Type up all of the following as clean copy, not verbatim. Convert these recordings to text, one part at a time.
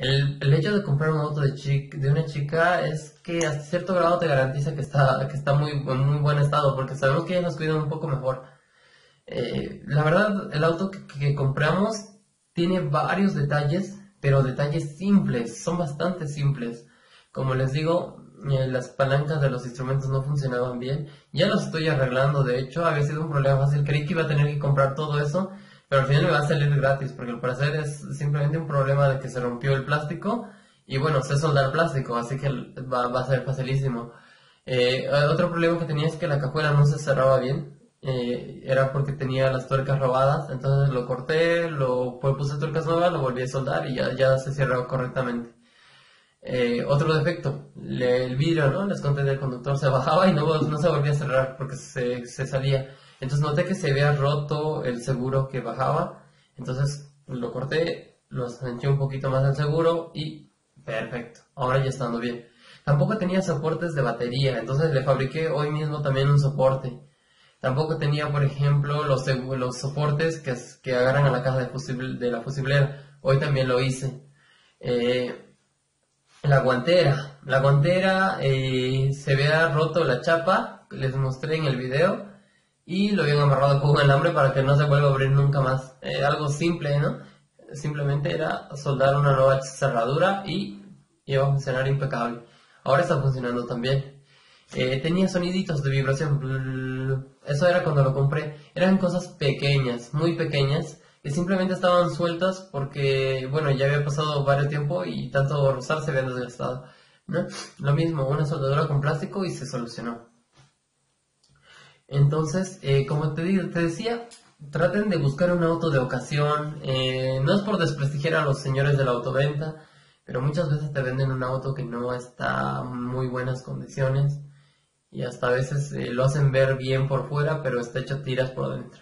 El hecho de comprar un auto de una chica es que hasta cierto grado te garantiza que está en muy buen estado, porque sabemos que ella nos cuida un poco mejor. La verdad, el auto que compramos tiene varios detalles, pero detalles simples, son bastante simples. Como les digo, las palancas de los instrumentos no funcionaban bien. Ya los estoy arreglando, de hecho, había sido un problema fácil. Creí que iba a tener que comprar todo eso, pero al final me va a salir gratis, porque al parecer es simplemente un problema de que se rompió el plástico. Y bueno, sé soldar plástico, así que va a ser facilísimo. Otro problema que tenía es que la cajuela no se cerraba bien. Era porque tenía las tuercas robadas, entonces lo corté, pues puse tuercas nuevas, lo volví a soldar y ya se cierra correctamente. Otro defecto, el vidrio, ¿no? Les conté del conductor, se bajaba y no se volvía a cerrar porque se salía. Entonces noté que se había roto el seguro que bajaba, entonces lo corté, lo enganché un poquito más al seguro y perfecto, ahora ya estando bien. Tampoco tenía soportes de batería, entonces le fabriqué hoy mismo también un soporte. Tampoco tenía, por ejemplo, los soportes que agarran a la caja de la fusiblera. Hoy también lo hice. Eh, la guantera, se había roto la chapa, les mostré en el video, y lo habían amarrado con un alambre para que no se vuelva a abrir nunca más. Algo simple, ¿no? Simplemente era soldar una nueva cerradura y iba a funcionar impecable. Ahora está funcionando también. Tenía soniditos de vibración. Eso era cuando lo compré. Eran cosas pequeñas, muy pequeñas, que simplemente estaban sueltas porque, bueno, ya había pasado varios tiempo y tanto rozar se había desgastado, ¿no? Lo mismo, una soldadura con plástico y se solucionó. Entonces, como te decía, traten de buscar un auto de ocasión. No es por desprestigiar a los señores de la autoventa, pero muchas veces te venden un auto que no está en muy buenas condiciones y hasta a veces lo hacen ver bien por fuera, pero está hecho tiras por dentro.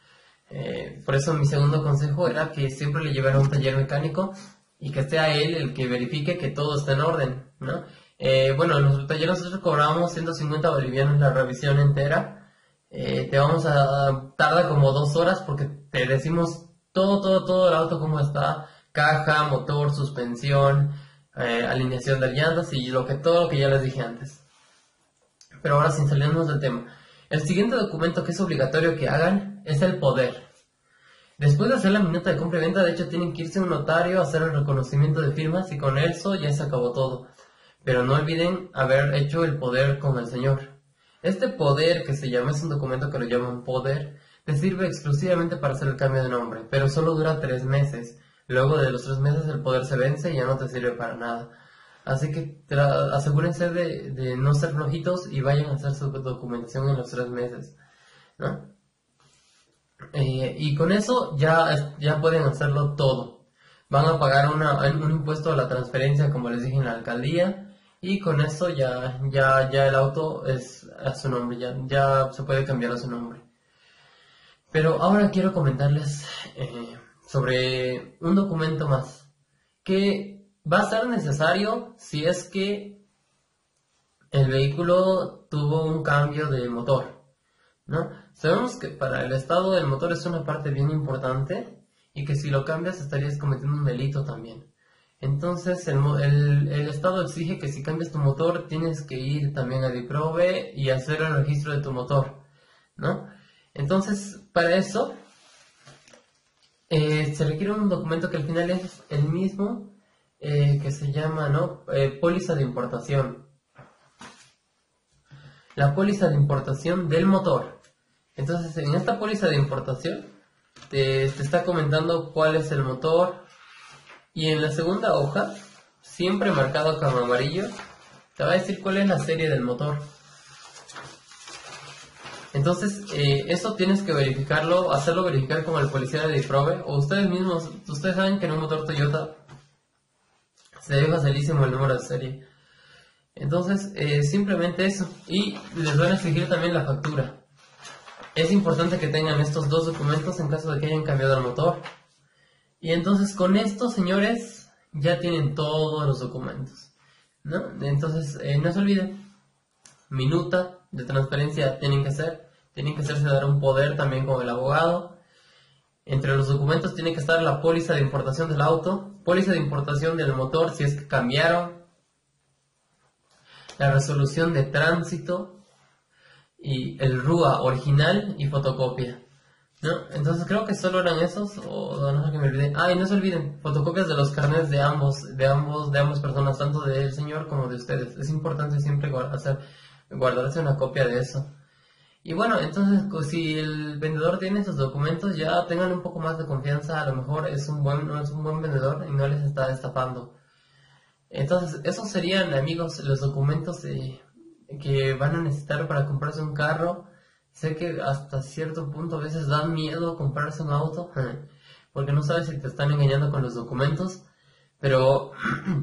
Por eso mi segundo consejo era que siempre le lleven a un taller mecánico y que sea él el que verifique que todo está en orden, ¿no? Bueno, en nuestro taller nosotros cobramos 150 bolivianos la revisión entera. Te vamos a tarda como 2 horas porque te decimos todo el auto cómo está, caja, motor, suspensión, alineación de llantas y todo lo que ya les dije antes. Pero ahora sin salirnos del tema. El siguiente documento que es obligatorio que hagan es el poder. Después de hacer la minuta de compra y venta, de hecho tienen que irse a un notario a hacer el reconocimiento de firmas y con eso ya se acabó todo. Pero no olviden haber hecho el poder con el señor. Este poder que se llama, es un documento que lo llaman poder, te sirve exclusivamente para hacer el cambio de nombre, pero solo dura 3 meses. Luego de los 3 meses el poder se vence y ya no te sirve para nada. Así que asegúrense de no ser flojitos y vayan a hacer su documentación en los 3 meses, ¿no? Y con eso ya pueden hacerlo todo. Van a pagar un impuesto a la transferencia, como les dije, en la alcaldía, y con eso ya el auto es a su nombre, ya se puede cambiar a su nombre. Pero ahora quiero comentarles sobre un documento más que va a ser necesario si es que el vehículo tuvo un cambio de motor, ¿no? Sabemos que para el estado del motor es una parte bien importante y que si lo cambias estarías cometiendo un delito también. Entonces el estado exige que si cambias tu motor tienes que ir también a Diprobe y hacer el registro de tu motor, ¿no? Entonces para eso se requiere un documento que al final es el mismo que se llama, ¿no? Póliza de importación. La póliza de importación del motor. Entonces, en esta póliza de importación te está comentando cuál es el motor y en la segunda hoja, siempre marcado con amarillo, te va a decir cuál es la serie del motor. Entonces, eso tienes que verificarlo, hacerlo verificar con el policía de Diprobe o ustedes mismos. Ustedes saben que en un motor Toyota se ve facilísimo el número de serie. Entonces, simplemente eso. Y les van a exigir también la factura. Es importante que tengan estos dos documentos en caso de que hayan cambiado el motor. Y entonces con esto, señores, ya tienen todos los documentos, ¿no? Entonces, no se olviden, minuta de transferencia tienen que hacerse dar un poder también con el abogado. Entre los documentos tiene que estar la póliza de importación del auto, póliza de importación del motor si es que cambiaron, la resolución de tránsito y el RUA original y fotocopia. ¿No? Entonces creo que solo eran esos, o no sé que me olvidé. Ah, y no se olviden, fotocopias de los carnets de ambas personas, tanto del señor como de ustedes. Es importante siempre guardarse una copia de eso. Y bueno, entonces si el vendedor tiene esos documentos, ya tengan un poco más de confianza, a lo mejor no es un buen vendedor y no les está estafando. Entonces, esos serían, amigos, los documentos que van a necesitar para comprarse un carro. Sé que hasta cierto punto a veces da miedo comprarse un auto, porque no sabes si te están engañando con los documentos, pero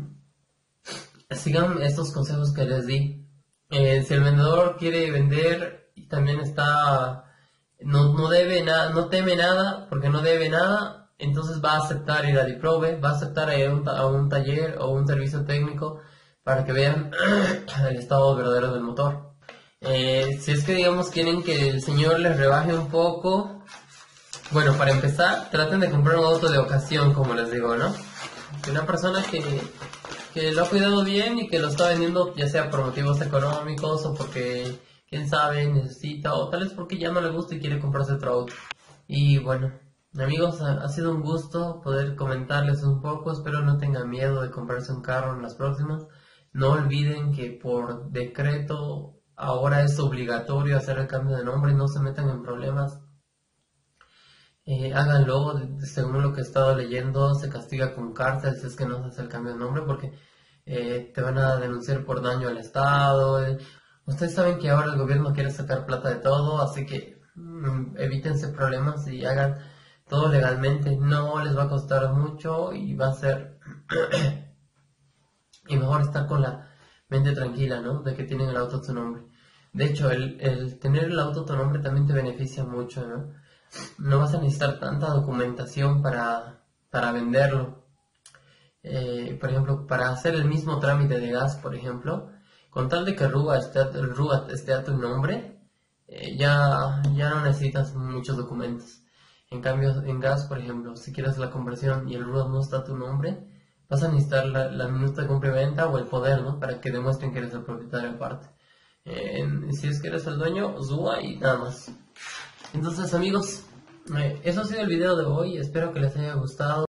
sigan estos consejos que les di. Si el vendedor quiere vender y también no debe nada, no teme nada, porque no debe nada, entonces va a aceptar ir a Diprobe, va a aceptar ir a un taller o un servicio técnico para que vean el estado verdadero del motor. Si es que digamos quieren que el señor les rebaje un poco, bueno, para empezar, traten de comprar un auto de ocasión, como les digo, ¿no? De una persona que lo ha cuidado bien y que lo está vendiendo ya sea por motivos económicos o porque, quién sabe, necesita, o tal vez porque ya no le gusta y quiere comprarse otro auto. Y bueno, amigos, ha sido un gusto poder comentarles un poco, espero no tengan miedo de comprarse un carro en las próximas. No olviden que por decreto ahora es obligatorio hacer el cambio de nombre, no se metan en problemas. Háganlo, según lo que he estado leyendo, se castiga con cárcel si es que no se hace el cambio de nombre porque te van a denunciar por daño al Estado. Ustedes saben que ahora el gobierno quiere sacar plata de todo, así que evítense problemas y hagan todo legalmente. No les va a costar mucho y va a ser... y mejor estar con la mente tranquila, ¿no? De que tienen el auto a tu nombre. De hecho, el tener el auto a tu nombre también te beneficia mucho, ¿no? No vas a necesitar tanta documentación para venderlo. Por ejemplo, para hacer el mismo trámite de gas, por ejemplo, con tal de que el RUA esté a tu nombre, ya no necesitas muchos documentos. En cambio, en gas, por ejemplo, si quieres la conversión y el RUA no está a tu nombre, vas a necesitar la minuta de compra y venta o el poder, ¿no? Para que demuestren que eres el propietario aparte. Si es que eres el dueño, ZUA y nada más. Entonces, amigos, eso ha sido el video de hoy. Espero que les haya gustado.